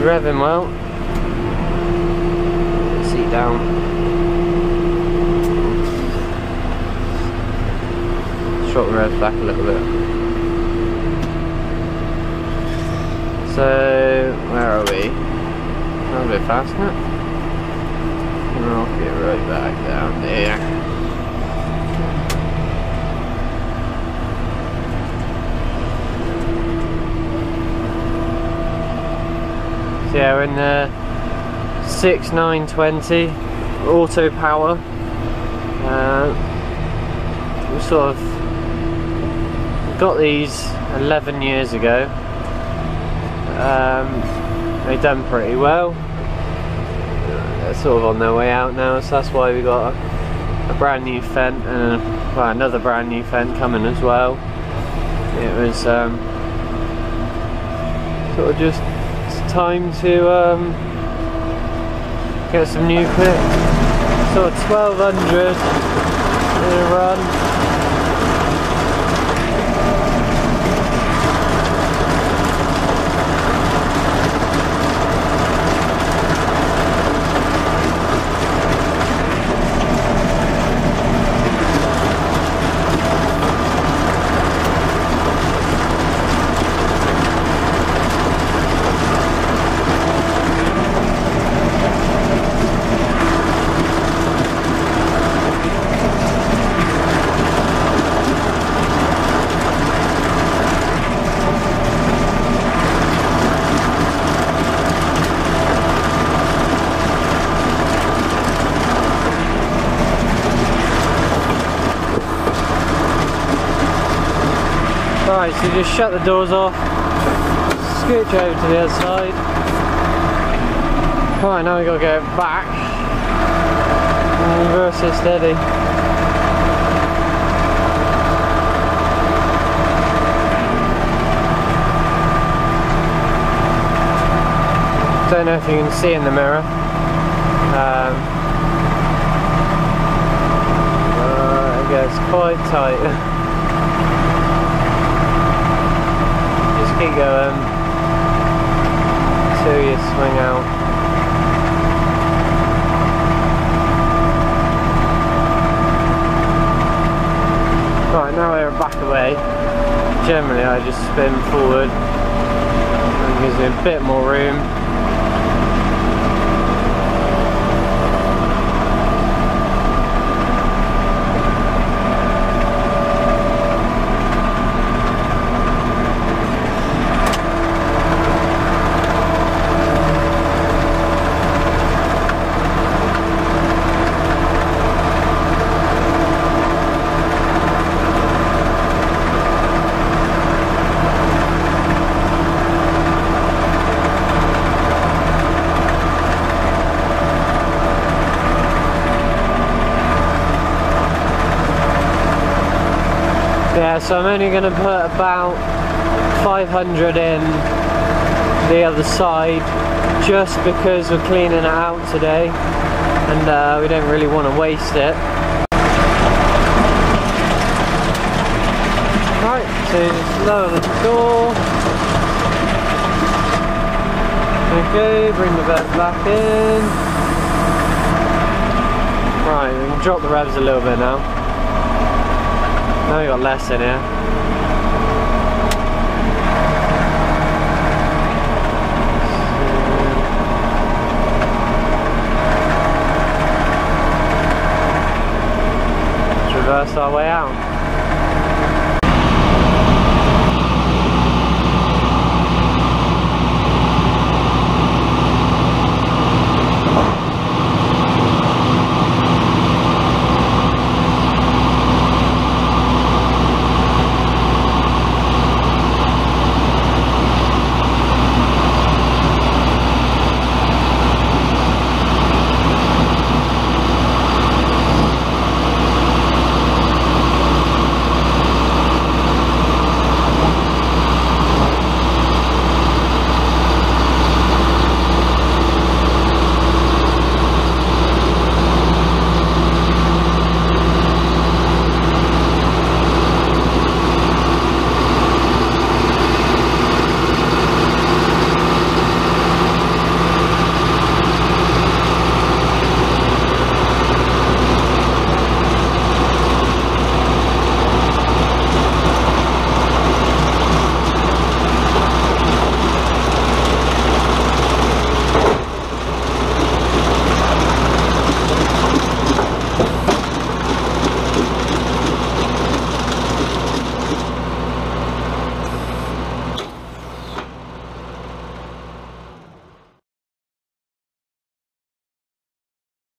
revving well. Seat down. Short the revs back a little bit. So, where are we? Not a bit fast, isn't it? I'll get right back down there. So yeah, we're in the 6920 auto power. We sort of got these 11 years ago. They've done pretty well. They're sort of on their way out now, so that's why we got a brand new Fendt and well, another brand new Fendt coming as well. It was sort of just time to get some new kit. Sort of 1200 in a run. Right, so just shut the doors off, scooch over to the other side. Right, now we've got to go back and reverse it steady. Don't know if you can see in the mirror. It gets quite tight. Keep going until you swing out. Right, now we're back away. Generally I just spin forward and gives me a bit more room. Yeah, so I'm only going to put about 500 in the other side just because we're cleaning it out today and we don't really want to waste it. Right, so just lower the door. Okay, bring the bed back in. Right, we can drop the revs a little bit now. Now we've got less in here. Let's reverse our way out.